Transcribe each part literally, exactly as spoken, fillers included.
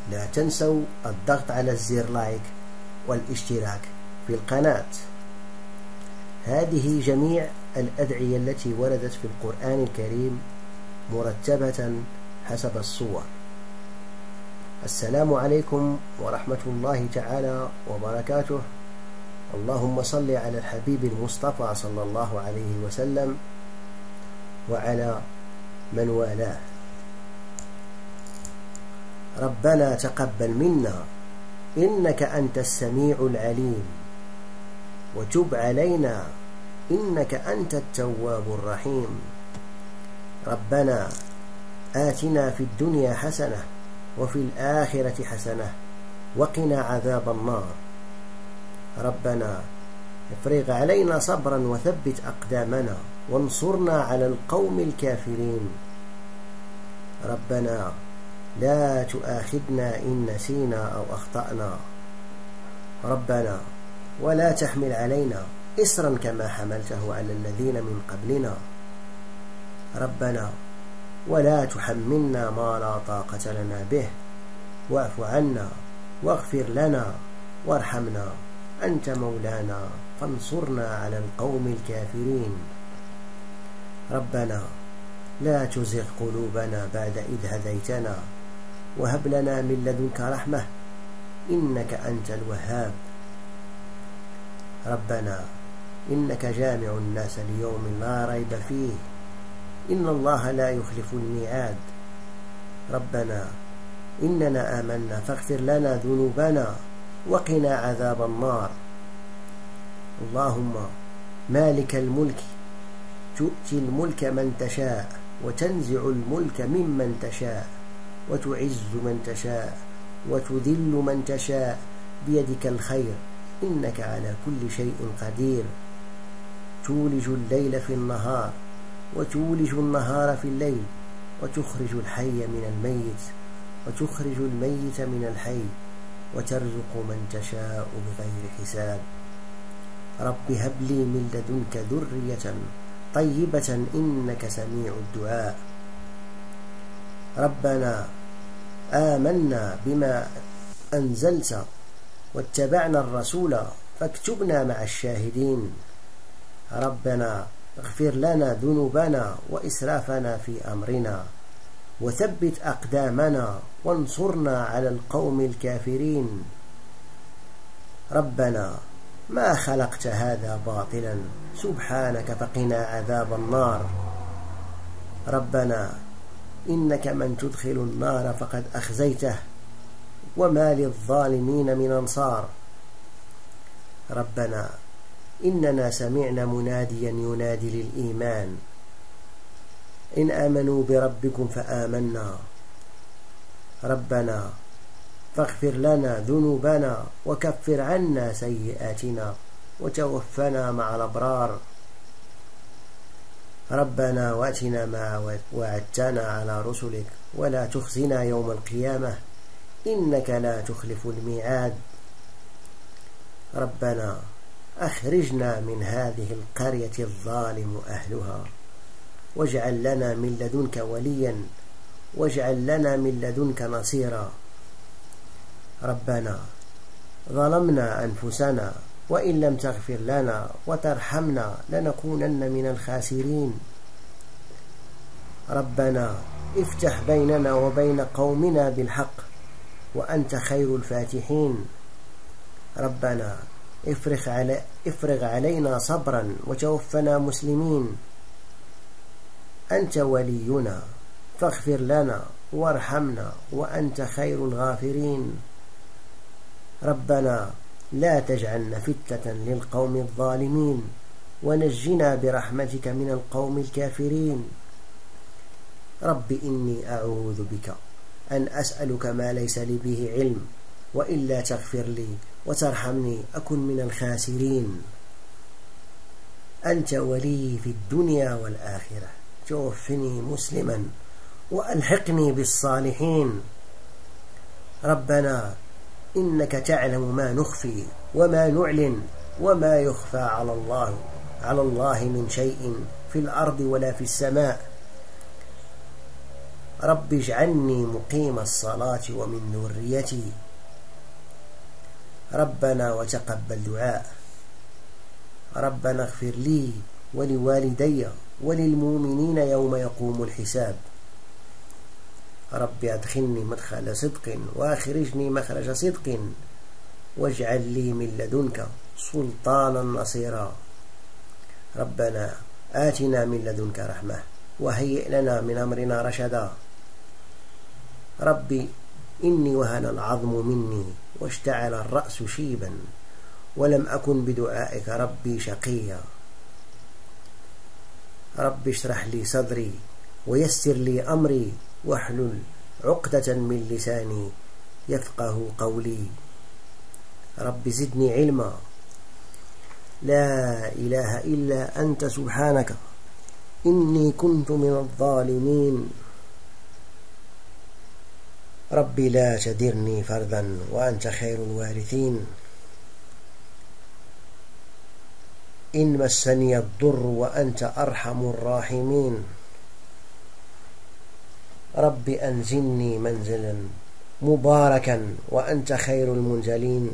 لا تنسوا الضغط على الزر لايك والاشتراك في القناة. هذه جميع الأدعية التي وردت في القرآن الكريم مرتبة حسب الصور. السلام عليكم ورحمة الله تعالى وبركاته. اللهم صل على الحبيب المصطفى صلى الله عليه وسلم وعلى من والاه. ربنا تقبل منا إنك أنت السميع العليم وتب علينا إنك أنت التواب الرحيم. ربنا آتنا في الدنيا حسنة وفي الآخرة حسنة وقنا عذاب النار. ربنا افرغ علينا صبرا وثبت أقدامنا وانصرنا على القوم الكافرين. ربنا لا تؤاخذنا إن نسينا أو أخطأنا. ربنا ولا تحمل علينا إصرا كما حملته على الذين من قبلنا. ربنا ولا تحملنا ما لا طاقة لنا به. واعف عنا واغفر لنا وارحمنا أنت مولانا فانصرنا على القوم الكافرين. ربنا لا تزغ قلوبنا بعد إذ هديتنا وهب لنا من لدنك رحمة إنك أنت الوهاب. ربنا إنك جامع الناس ليوم لا ريب فيه إن الله لا يخلف الميعاد. ربنا إننا آمنا فاغفر لنا ذنوبنا وقنا عذاب النار. اللهم مالك الملك تؤتي الملك من تشاء وتنزع الملك ممن تشاء وتعز من تشاء وتذل من تشاء بيدك الخير إنك على كل شيء قدير. تولج الليل في النهار وتولج النهار في الليل وتخرج الحي من الميت وتخرج الميت من الحي وترزق من تشاء بغير حساب. رب هب لي من لدنك ذرية طيبة إنك سميع الدعاء. ربنا آمنا بما أنزلت واتبعنا الرسول فاكتبنا مع الشاهدين. ربنا اغفر لنا ذنوبنا وإسرافنا في أمرنا وثبت أقدامنا وانصرنا على القوم الكافرين. ربنا ما خلقت هذا باطلا سبحانك فقنا عذاب النار. ربنا إنك من تدخل النار فقد أخزيته وما للظالمين من أنصار. ربنا إننا سمعنا مناديا ينادي للإيمان إن آمنوا بربكم فآمنا. ربنا فاغفر لنا ذنوبنا وكفر عنا سيئاتنا وتوفنا مع الأبرار. ربنا واتنا ما وعدتنا على رسلك ولا تخزنا يوم القيامة إنك لا تخلف الميعاد. ربنا أخرجنا من هذه القرية الظالم أهلها واجعل لنا من لدنك وليا واجعل لنا من لدنك نصيرا. ربنا ظلمنا أنفسنا وإن لم تغفر لنا وترحمنا لنكونن من الخاسرين. ربنا افتح بيننا وبين قومنا بالحق وأنت خير الفاتحين. ربنا افرغ, علي افرغ علينا صبرا وتوفنا مسلمين. أنت ولينا فاغفر لنا وارحمنا وأنت خير الغافرين. ربنا لا تجعلنا فتنة للقوم الظالمين ونجنا برحمتك من القوم الكافرين. رب إني أعوذ بك أن أسألك ما ليس لي به علم وإلا تغفر لي وترحمني أكن من الخاسرين. أنت ولي في الدنيا والآخرة توفني مسلما وألحقني بالصالحين. ربنا إنك تعلم ما نخفي وما نعلن وما يخفى على الله على الله من شيء في الأرض ولا في السماء. رب اجعلني مقيم الصلاة ومن ذريتي. ربنا وتقبل دعاء. ربنا اغفر لي ولوالدي وللمؤمنين يوم يقوم الحساب. رب أدخلني مدخل صدق وأخرجني مخرج صدق واجعل لي من لدنك سلطانا نصيرا. ربنا آتنا من لدنك رحمة وهيئ لنا من أمرنا رشدا. ربي إني وهن العظم مني واشتعل الرأس شيبا ولم أكن بدعائك ربي شقيا. رب اشرح لي صدري ويسر لي أمري واحلل عقدة من لساني يفقه قولي. رب زدني علما. لا إله إلا أنت سبحانك إني كنت من الظالمين. ربي لا تذرني فردا وأنت خير الوارثين. إن مسني الضر وأنت أرحم الراحمين. رب أنزلني منزلا مباركا وأنت خير المنزلين.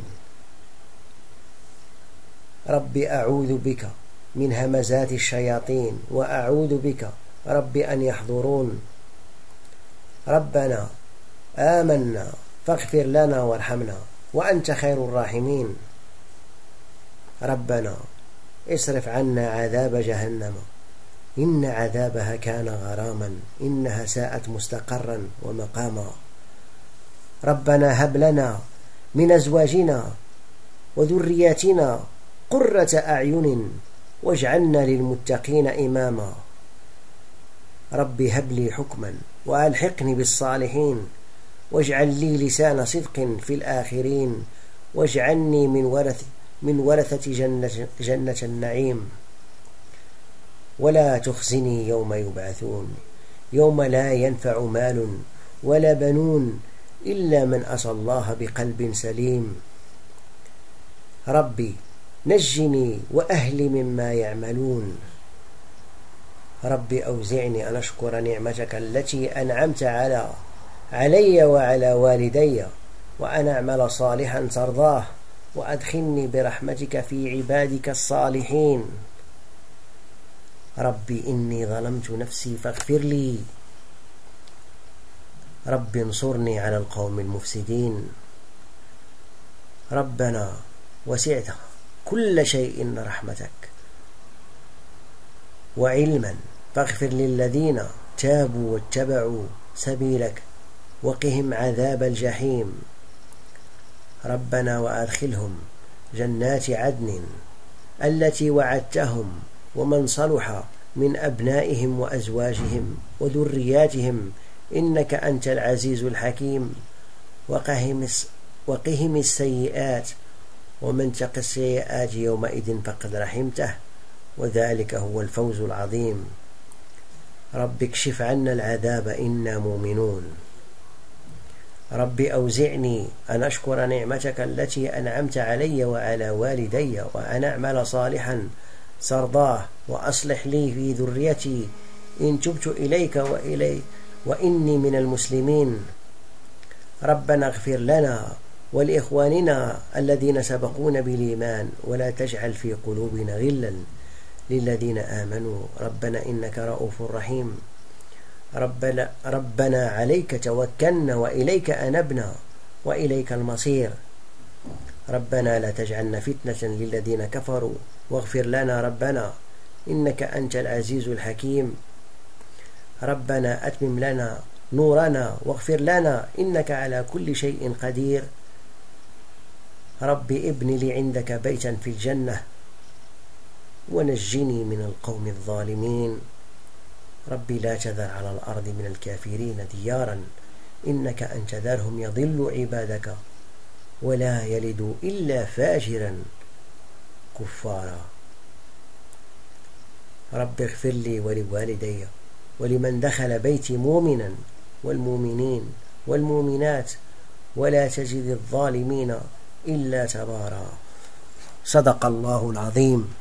رب أعوذ بك من همزات الشياطين وأعوذ بك رب أن يحضرون. ربنا آمنا فاغفر لنا وارحمنا وأنت خير الراحمين. ربنا اصرف عنا عذاب جهنم إن عذابها كان غراما إنها ساءت مستقرا ومقاما. ربنا هب لنا من أزواجنا وذرياتنا قرة أعين واجعلنا للمتقين إماما. رب هب لي حكما وألحقني بالصالحين واجعل لي لسان صدق في الآخرين واجعلني من ورث من ورثة جنة, جنة النعيم. ولا تخزني يوم يبعثون يوم لا ينفع مال ولا بنون إلا من أتى الله بقلب سليم. ربي نجني وأهلي مما يعملون. ربي أوزعني أن أشكر نعمتك التي أنعمت على علي وعلى والدي وأن أعمل صالحا ترضاه وأدخلني برحمتك في عبادك الصالحين. ربي إني ظلمت نفسي فاغفر لي. ربي انصرني على القوم المفسدين. ربنا وسعت كل شيء رحمتك وعلما فاغفر للذين تابوا واتبعوا سبيلك وقهم عذاب الجحيم. ربنا وأدخلهم جنات عدن التي وعدتهم ومن صلح من أبنائهم وأزواجهم وذرياتهم إنك أنت العزيز الحكيم. وقهم, وقهم السيئات ومن تق السيئات يومئذ فقد رحمته وذلك هو الفوز العظيم. رب اكشف عنا العذاب إنا مؤمنون. رب أوزعني أن أشكر نعمتك التي أنعمت علي وعلى والدي وأن أعمل صالحا ترضاه وأصلح لي في ذريتي إن تبت إليك وإلي وإني من المسلمين. ربنا اغفر لنا ولإخواننا الذين سبقونا بالإيمان ولا تجعل في قلوبنا غلا للذين آمنوا ربنا إنك رؤوف رحيم. ربنا, ربنا عليك توكلنا وإليك أنبنا وإليك المصير. ربنا لا تجعلنا فتنة للذين كفروا واغفر لنا ربنا إنك أنت العزيز الحكيم. ربنا أتمم لنا نورنا واغفر لنا إنك على كل شيء قدير. رب ابن لي عندك بيتا في الجنة ونجني من القوم الظالمين. ربي لا تذر على الأرض من الكافرين ديارا إنك أن تذرهم يضلوا عبادك ولا يلدوا إلا فاجرا كفارا. رب اغفر لي ولوالدي ولمن دخل بيتي مؤمنا والمؤمنين والمؤمنات ولا تجد الظالمين إلا تبارا. صدق الله العظيم.